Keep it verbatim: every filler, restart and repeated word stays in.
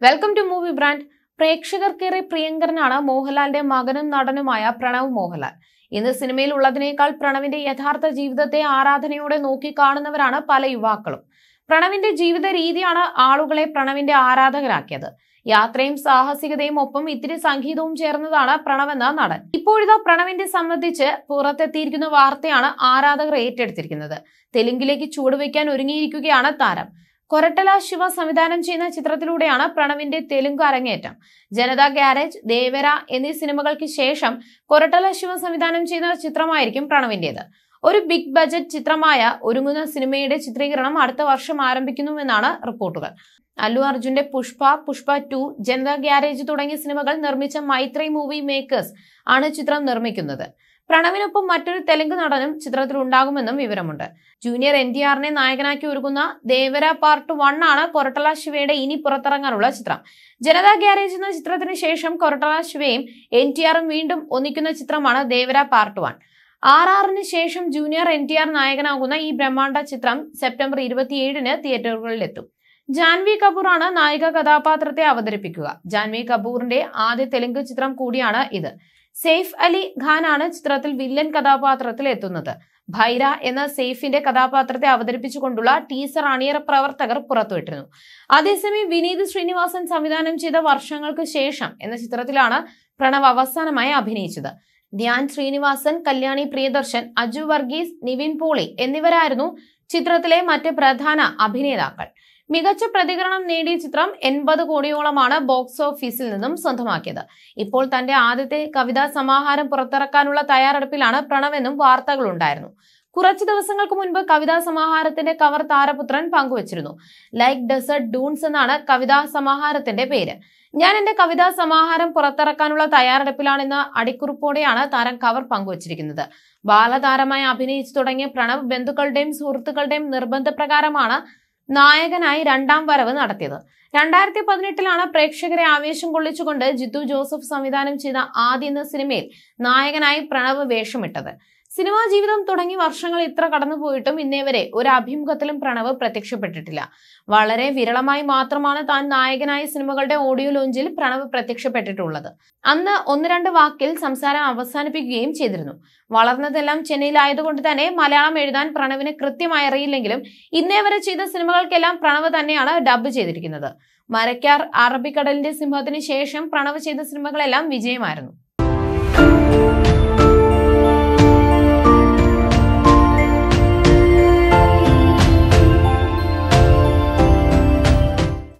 Welcome to movie brand. പ്രേക്ഷകർക്കേറെ പ്രിയങ്കരനാണ് മോഹൻലാലിന്റെ മകനും നടനുമായ പ്രണവ് മോഹൻലാൽ. ഇന്ന് സിനിമയിൽ ഉള്ളതിനേക്കാൾ പ്രണവിന്റെ യഥാർത്ഥ ജീവിതത്തെ ആരാധനയോടെ നോക്കിക്കാണുന്നവരാണ് പല യുവാക്കളും. പ്രണവിന്റെ ജീവിത രീതിയാണ് ആളുകളെ പ്രണവിന്റെ ആരാധകരാക്കിയത്. യാത്രയും സാഹസികതയും ഒപ്പം ഇത്തിരി സംഗീതവും ചേർന്നതാണ് പ്രണവ് എന്ന നടൻ. ഇപ്പോഴിതാ പ്രണവിന്റെ സംബന്ധിച്ച് പുറത്തെത്തിയിരിക്കുന്ന വാർത്തയാണ് ആരാധകർ ഏറ്റെടുത്തിരിക്കുന്നത്. തെലുങ്കിലേക്ക് ചുവടുവെക്കാൻ ഒരുങ്ങിയിരിക്കുകയാണ് താരം. കൊരട്ടല ശിവ സംവിധാനം ചെയ്യുന്ന ചിത്രത്തിലൂടെയാണ് പ്രണവിന്റെ തെലുങ്ക് അരങ്ങേറ്റം. ജനതാ ഗ്യാരേജ്, ദേവര എന്നീ സിനിമകൾക്ക് ശേഷം കൊരട്ടല ശിവ സംവിധാനം ചെയ്യുന്ന ചിത്രമായിരിക്കും പ്രണവിന്റേത്. ഒരു ബിഗ് ബജറ്റ് ചിത്രമായ ഒരുങ്ങുന്ന സിനിമയുടെ ചിത്രീകരണം അടുത്ത വർഷം ആരംഭിക്കുന്നുവെന്നാണ് റിപ്പോർട്ടുകൾ. അല്ലു അർജുന്റെ പുഷ്പ, പുഷ്പ ടു, ജനതാ ഗ്യാരേജ് തുടങ്ങിയ സിനിമകൾ നിർമ്മിച്ച മൈത്രി മൂവി മേക്കേഴ്സ് ആണ് ചിത്രം നിർമ്മിക്കുന്നത്. പ്രണവിനൊപ്പം മറ്റൊരു തെലുങ്ക് നടനും ചിത്രത്തിൽ ഉണ്ടാകുമെന്നും വിവരമുണ്ട്. ജൂനിയർ എൻ ടി ആറിനെ നായകനാക്കി ഒരുങ്ങുന്ന ദേവര പാർട്ട് വൺ ആണ് കൊരട്ടല ശിവയുടെ ഇനി പുറത്തിറങ്ങാനുള്ള ചിത്രം. ജനതാ ഗ്യാരേജ് എന്ന ചിത്രത്തിന് ശേഷം കൊരട്ടല ശിവയും എൻ ടി ആറും വീണ്ടും ഒന്നിക്കുന്ന ചിത്രമാണ് ദേവര പാർട്ട് വൺ. ആർ ആറിന് ശേഷം ജൂനിയർ എൻ ടി ആർ നായകനാകുന്ന ഈ ബ്രഹ്മാണ്ഡ ചിത്രം സെപ്റ്റംബർ ഇരുപത്തിയേഴിന് തിയേറ്ററുകളിലെത്തും. ജാൻവി കപൂർ ആണ് നായിക കഥാപാത്രത്തെ അവതരിപ്പിക്കുക. ജാൻവി കപൂറിന്റെ ആദ്യ തെലുങ്ക് ചിത്രം കൂടിയാണ് ഇത്. സെയ്ഫ് അലി ഖാനാണ് ചിത്രത്തിൽ വില്ലൻ കഥാപാത്രത്തിൽ എത്തുന്നത്. ഭൈര എന്ന സെയ്ഫിന്റെ കഥാപാത്രത്തെ അവതരിപ്പിച്ചുകൊണ്ടുള്ള ടീസർ അണിയറ പ്രവർത്തകർ പുറത്തുവിട്ടിരുന്നു. അതേസമയം വിനീത് ശ്രീനിവാസൻ സംവിധാനം ചെയ്ത വർഷങ്ങൾക്ക് ശേഷം എന്ന ചിത്രത്തിലാണ് പ്രണവ് അവസാനമായി അഭിനയിച്ചത്. ധ്യാൻ ശ്രീനിവാസൻ, കല്യാണി പ്രിയദർശൻ, അജു വർഗീസ്, നിവിൻ പോളി എന്നിവരായിരുന്നു ചിത്രത്തിലെ മറ്റ് പ്രധാന അഭിനേതാക്കൾ. മികച്ച പ്രതികരണം നേടിയ ചിത്രം എൺപത് കോടിയോളമാണ് ബോക്സ് ഓഫീസിൽ നിന്നും സ്വന്തമാക്കിയത്. ഇപ്പോൾ തന്റെ ആദ്യത്തെ കവിതാ സമാഹാരം പുറത്തിറക്കാനുള്ള തയ്യാറെടുപ്പിലാണ് പ്രണവെന്നും വാർത്തകളുണ്ടായിരുന്നു. കുറച്ചു ദിവസങ്ങൾക്ക് മുൻപ് കവിതാ സമാഹാരത്തിന്റെ കവർ താരപുത്രൻ പങ്കുവച്ചിരുന്നു. ലൈക്ക് ഡെസേർട്ട് ഡൂൺസ് എന്നാണ് കവിതാ സമാഹാരത്തിന്റെ പേര്. ഞാൻ എന്റെ കവിതാ സമാഹാരം പുറത്തിറക്കാനുള്ള തയ്യാറെടുപ്പിലാണെന്ന അടിക്കുറിപ്പോടെയാണ് താരം കവർ പങ്കുവച്ചിരിക്കുന്നത്. ബാലതാരമായി അഭിനയിച്ചു തുടങ്ങിയ പ്രണവ് ബന്ധുക്കളുടെയും സുഹൃത്തുക്കളുടെയും നിർബന്ധപ്രകാരമാണ് നായകനായി രണ്ടാം വരവ് നടത്തിയത്. രണ്ടായിരത്തി പതിനെട്ടിലാണ് പ്രേക്ഷകരെ ആവേശം കൊള്ളിച്ചുകൊണ്ട് ജിത്തു ജോസഫ് സംവിധാനം ചെയ്ത ആദ്യ എന്ന സിനിമയിൽ നായകനായി പ്രണവ് വേഷമിട്ടത്. സിനിമാ ജീവിതം തുടങ്ങി വർഷങ്ങൾ ഇത്ര കടന്നുപോയിട്ടും ഇന്നേവരെ ഒരു അഭിമുഖത്തിലും പ്രണവ് പ്രത്യക്ഷപ്പെട്ടിട്ടില്ല. വളരെ വിരളമായി മാത്രമാണ് താൻ നായകനായ സിനിമകളുടെ ഓഡിയോ ലോഞ്ചിൽ പ്രണവ് പ്രത്യക്ഷപ്പെട്ടിട്ടുള്ളത്. അന്ന് ഒന്ന് രണ്ട് വാക്കിൽ സംസാരം അവസാനിപ്പിക്കുകയും ചെയ്തിരുന്നു. വളർന്നതെല്ലാം ചെന്നൈയിലായതുകൊണ്ട് തന്നെ മലയാളം എഴുതാൻ പ്രണവിന് കൃത്യമായി അറിയില്ലെങ്കിലും ഇന്നേവരെ ചെയ്ത സിനിമകൾക്കെല്ലാം പ്രണവ് തന്നെയാണ് ഡബ് ചെയ്തിരിക്കുന്നത്. മരക്കാർ, അറബിക്കടലിന്റെ സിംഹത്തിന് ശേഷം പ്രണവ് ചെയ്ത സിനിമകളെല്ലാം വിജയമായിരുന്നു.